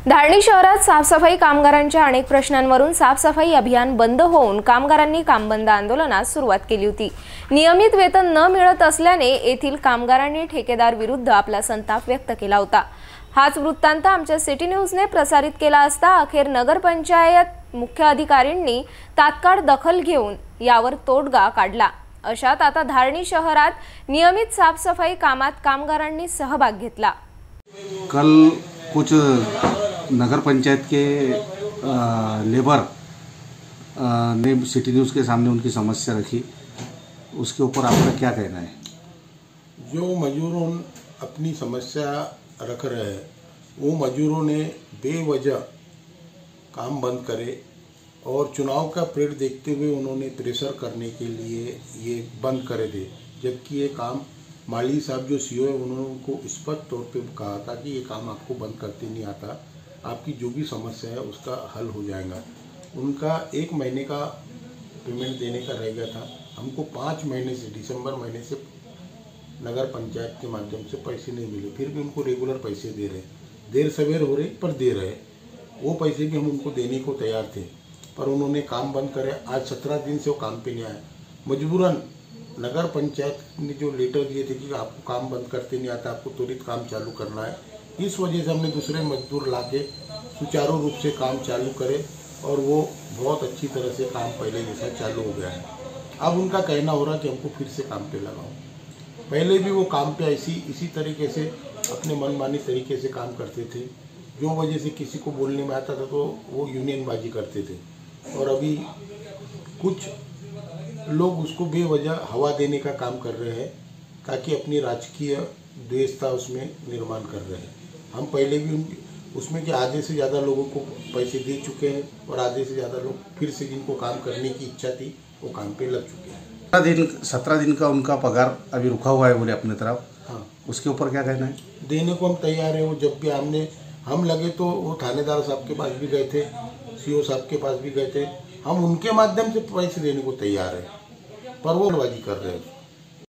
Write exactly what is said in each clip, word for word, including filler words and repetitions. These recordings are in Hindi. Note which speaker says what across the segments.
Speaker 1: धारणी शहरात साफसफाई कामगारांच्या अनेक प्रश्नांवरून साफसफाई अभियान बंद होऊन कामगारांनी कामबंद आंदोलनास सुरुवात केली होती। नियमित वेतन न मिळत असल्याने येथील कामगारांनी ठेकेदार विरुद्ध आपला संताप व्यक्त केला होता। हाच वृत्तांत आमच्या सिटी न्यूजने प्रसारित केला असता अखेर नगरपंचायत मुख्य अधिकाऱ्यांनी तात्काळ दखल घेऊन यावर तोडगा काढला। अशात आता धारणी शहरात नियमित साफसफाई कामात कामगारांनी सहभाग घेतला।
Speaker 2: कल कुछ नगर पंचायत के आ, लेबर आ, ने सिटी न्यूज़ के सामने उनकी समस्या रखी, उसके ऊपर आपका क्या कहना है?
Speaker 3: जो मजदूरों अपनी समस्या रख रहे हैं वो मजदूरों ने बेवजह काम बंद करे और चुनाव का पीरियड देखते हुए उन्होंने प्रेशर करने के लिए ये बंद करे थे, जबकि ये काम माली साहब जो सीओ है उन्होंने उनको स्पष्ट तौर पे कहा था कि ये काम आपको बंद करते नहीं आता, आपकी जो भी समस्या है उसका हल हो जाएगा। उनका एक महीने का पेमेंट देने का रह गया था। हमको पाँच महीने से दिसंबर महीने से नगर पंचायत के माध्यम से पैसे नहीं मिले, फिर भी उनको रेगुलर पैसे दे रहे, देर सवेर हो रही पर दे रहे। वो पैसे भी हम उनको देने को तैयार थे, पर उन्होंने काम बंद करे। आज सत्रह दिन से वो काम पे नहीं आया। मजबूरन नगर पंचायत ने जो लेटर दिए थे कि आपको काम बंद करते नहीं आता, आपको त्वरित काम चालू करना है, इस वजह से हमने दूसरे मजदूर लाके सुचारू रूप से काम चालू करे और वो बहुत अच्छी तरह से काम पहले जैसा चालू हो गया है। अब उनका कहना हो रहा है कि हमको फिर से काम पे लगाओ। पहले भी वो काम पे ऐसी इसी तरीके से अपने मनमानी तरीके से काम करते थे, जो वजह से किसी को बोलने में आता था तो वो यूनियनबाजी करते थे, और अभी कुछ लोग उसको बेवजह हवा देने का काम कर रहे हैं ताकि अपनी राजकीय द्वेषता उसमें निर्माण कर रहे हैं। हम पहले भी उन उसमें कि आधे से ज़्यादा लोगों को पैसे दे चुके हैं और आधे से ज़्यादा लोग फिर से जिनको काम करने की इच्छा थी वो काम पे लग चुके हैं।
Speaker 2: सत्रह दिन सत्रह दिन का उनका पगार अभी रुका हुआ है बोले अपने तरफ।
Speaker 3: हाँ,
Speaker 2: उसके ऊपर क्या कहना है?
Speaker 3: देने को हम तैयार हैं। वो जब भी हमने हम लगे तो वो थानेदार साहब के पास भी गए थे, सीओ साहब के पास भी गए थे, हम उनके माध्यम से पैसे देने को तैयार है, पर वो बाजी कर रहे हैं।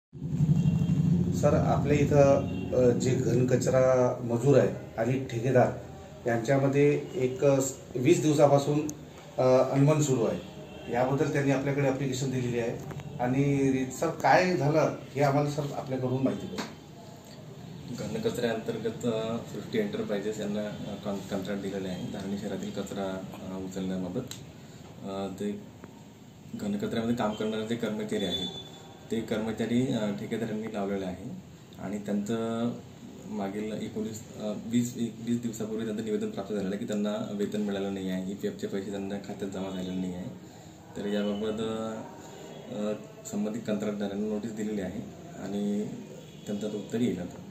Speaker 2: सर, आपल्या इथं जे घनकचरा मजूर आहे आणि ठेकेदार यांच्यामध्ये एक वीस दिवसापासून अनबन सुरू आहे, याबद्दल त्यांनी आपल्याकडे ॲप्लिकेशन दिलेली आहे आणि सर काय झालं हे आम्हाला सर आपल्याकडून माहिती द्या।
Speaker 4: घनकचऱ्याअंतर्गत फिफ्टी एंटरप्राइजेस यांना कंत्राट दिलेले आहे धारणी शहरातील कचरा उचलण्याबाबत। ते घनकचऱ्यामध्ये काम करणारे जे कर्मचारी आहेत ते कर्मचारी ठेकेदारांनी लावलेले आहे आणि त्यांचं मागील एकोणीस वीस वीस दिवसापूर्वी त्यांचं निवेदन प्राप्त झालेलं आहे की त्यांना वेतन मिळालं नाही आहे, ई पी एफचे पैसे त्यांना खात्यात जमा झालेले नाही आहे। तर याबाबत संबंधित कंत्राटदारांनी नोटीस दिलेली आहे आणि त्यांचं उत्तर येईल आता।